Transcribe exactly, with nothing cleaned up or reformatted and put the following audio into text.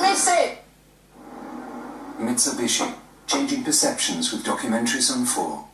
miss it! Mitsubishi, changing perceptions with documentaries on four.